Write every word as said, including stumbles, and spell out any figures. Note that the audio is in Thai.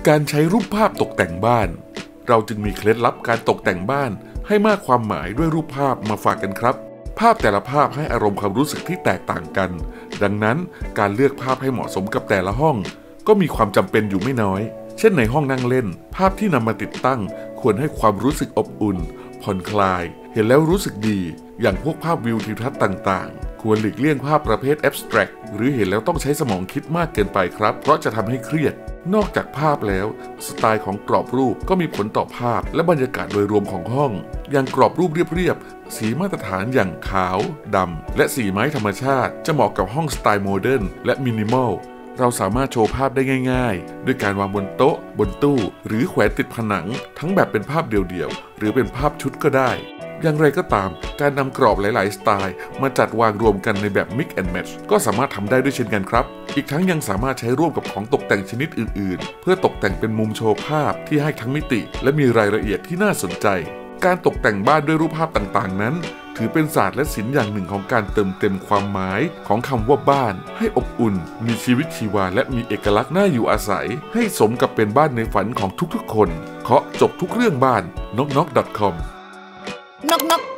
การใช้รูปภาพตกแต่งบ้านเราจึงมีเคล็ดลับการตกแต่งบ้านให้มากความหมายด้วยรูปภาพมาฝากกันครับภาพแต่ละภาพให้อารมณ์ความรู้สึกที่แตกต่างกันดังนั้นการเลือกภาพให้เหมาะสมกับแต่ละห้องก็มีความจำเป็นอยู่ไม่น้อยเช่นในห้องนั่งเล่นภาพที่นำมาติดตั้งควรให้ความรู้สึกอบอุ่นผ่อนคลายเห็นแล้วรู้สึกดีอย่างพวกภาพวิวทิวทัศน์ต่างๆควรหลีกเลี่ยงภาพประเภท abstract หรือเห็นแล้วต้องใช้สมองคิดมากเกินไปครับเพราะจะทำให้เครียดนอกจากภาพแล้วสไตล์ของกรอบรูปก็มีผลต่อภาพและบรรยากาศโดยรวมของห้องอย่างกรอบรูปเรียบๆสีมาตรฐานอย่างขาวดำและสีไม้ธรรมชาติจะเหมาะกับห้องสไตล์โมเดิร์นและมินิมอลเราสามารถโชว์ภาพได้ง่ายๆด้วยการวางบนโต๊ะบนตู้หรือแขวนติดผนังทั้งแบบเป็นภาพเดี่ยวๆหรือเป็นภาพชุดก็ได้อย่างไรก็ตามการนำกรอบหลายๆสไตล์มาจัดวางรวมกันในแบบ Mix and Match ก็สามารถทำได้ด้วยเช่นกันครับอีกทั้งยังสามารถใช้ร่วมกับของตกแต่งชนิดอื่นๆเพื่อตกแต่งเป็นมุมโชว์ภาพที่ให้ทั้งมิติและมีรายละเอียดที่น่าสนใจการตกแต่งบ้านด้วยรูปภาพต่างๆนั้นถือเป็นศาสตร์และศิลป์อย่างหนึ่งของการเติมเต็มความหมายของคำว่าบ้านให้อบอุ่นมีชีวิตชีวาและมีเอกลักษณ์น่าอยู่อาศัยให้สมกับเป็นบ้านในฝันของทุกๆคนเคาะจบทุกเรื่องบ้าน น็อกน็อก ดอท คอมน็อกน็อก